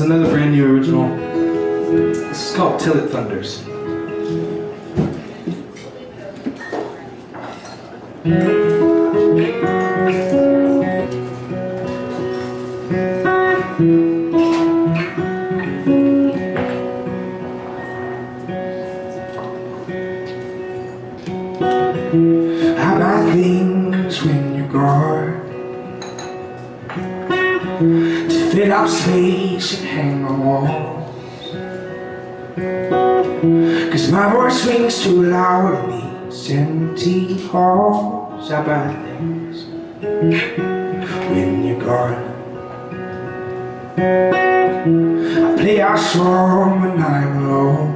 Another brand new original. This is called Till It Thunders. I buy things when you're gone to fill up space and hang on walls, 'cause my voice rings too loud in these empty halls. I buy things when you're gone. I play our song when I'm alone,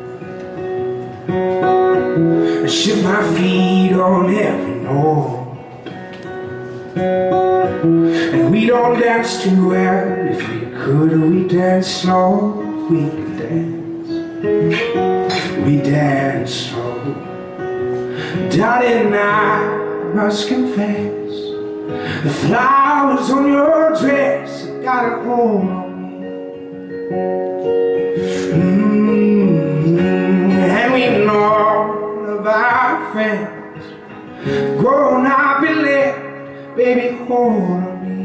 I shift my feet on every note. And we don't dance too well. If we could, we dance slow. If we could dance, we dance slow. Darling, I must confess, the flowers on your dress have got a hold on me. And we know of our friends grown up and left, baby, hold on me.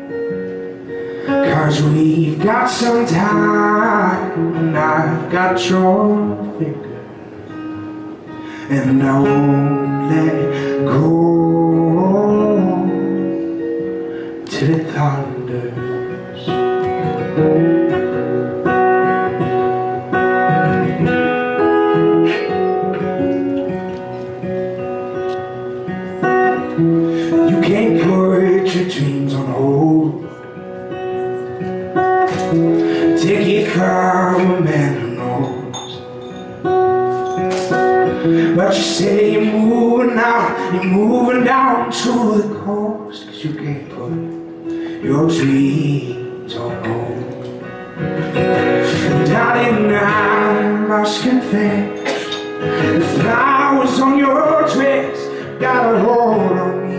'Cause we've got some time, and I've got your finger, and I won't let it go till it thunders. You can't put your dreams on hold. Take it from a man who knows. But you say you're moving out, you're moving down to the coast, 'cause you can't put your dreams on hold. Darling, I must confess, the flowers on your dress got a hold on me.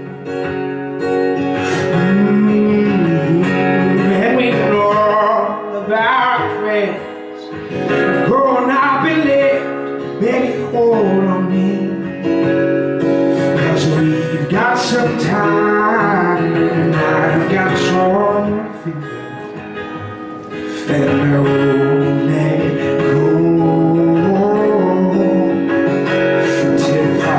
And we know of our friends growing up and left, baby, hold on me. 'Cause we've got some time, and I've got your finger, and I won't let it go till I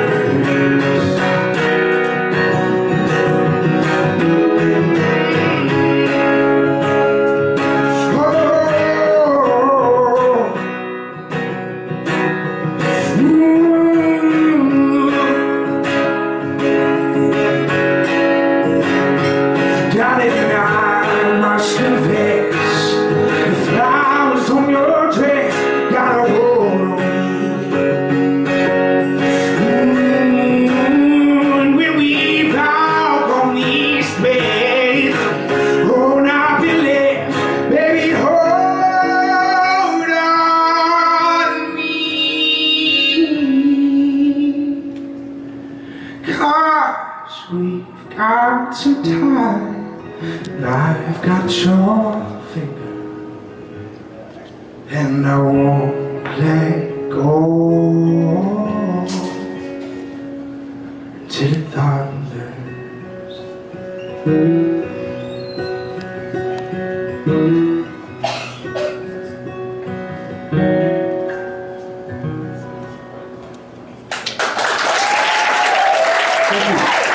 we've got some time, and I've got your finger, and I won't let go till it thunders. Thank you.